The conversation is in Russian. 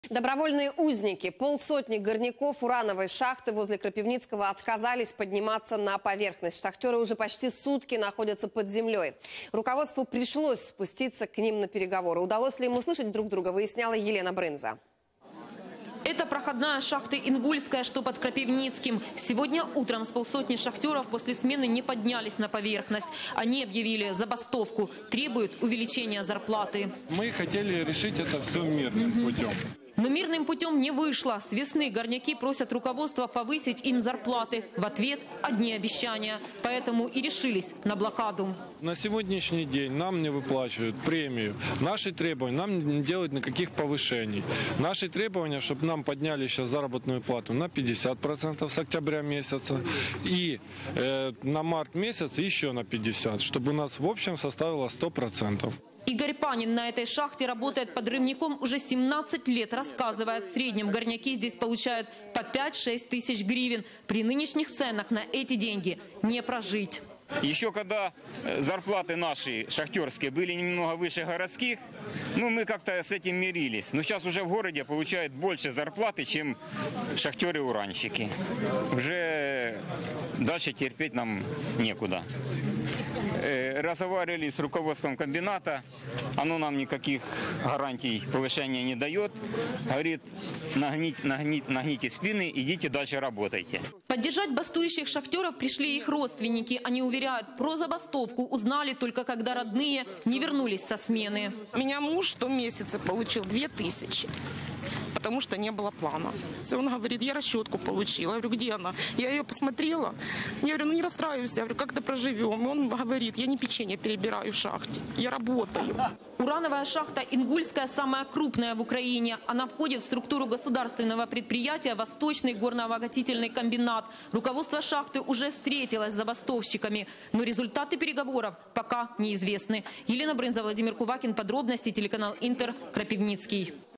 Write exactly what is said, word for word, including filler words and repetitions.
Добровольные узники, полсотни горняков урановой шахты возле Крапивницкого отказались подниматься на поверхность. Шахтеры уже почти сутки находятся под землей. Руководству пришлось спуститься к ним на переговоры. Удалось ли им услышать друг друга, выясняла Елена Брынза. Это проходная шахта Ингульская, что под Крапивницким. Сегодня утром с полсотни шахтеров после смены не поднялись на поверхность. Они объявили забастовку, требуют увеличения зарплаты. Мы хотели решить это все мирным путем. Но мирным путем не вышло. С весны горняки просят руководство повысить им зарплаты. В ответ одни обещания. Поэтому и решились на блокаду. На сегодняшний день нам не выплачивают премию. Наши требования нам не делают никаких повышений. Наши требования, чтобы нам подняли сейчас заработную плату на пятьдесят процентов с октября месяца. И э, на март месяц еще на пятьдесят процентов. Чтобы у нас в общем составило сто процентов. Игорь Панин на этой шахте работает подрывником уже семнадцать лет. Рассказывает, в среднем горняки здесь получают по пять-шесть тысяч гривен. При нынешних ценах на эти деньги не прожить. Еще когда зарплаты наши шахтерские были немного выше городских, ну мы как-то с этим мирились. Но сейчас уже в городе получают больше зарплаты, чем шахтеры-уранщики. Уже дальше терпеть нам некуда. Разговаривали с руководством комбината, оно нам никаких гарантий повышения не дает. Говорит, нагните, нагните, нагните спины, идите дальше работайте. Поддержать бастующих шахтеров пришли их родственники. Они уверяют, про забастовку узнали только когда родные не вернулись со смены. У меня муж в том месяце получил две тысячи. Потому что не было плана. Он говорит, я расчетку получила. Я говорю, где она? Я ее посмотрела. Я говорю, ну не расстраивайся. Я говорю, как-то проживем. И он говорит, я не печенье перебираю в шахте. Я работаю. Урановая шахта Ингульская самая крупная в Украине. Она входит в структуру государственного предприятия «Восточный горнообогатительный комбинат». Руководство шахты уже встретилось с забастовщиками, но результаты переговоров пока неизвестны. Елена Брынза, Владимир Кувакин. Подробности, телеканал Интер, Крапивницкий.